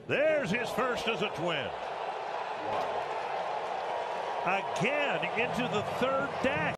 There's his first as a Twin. Again into the third deck.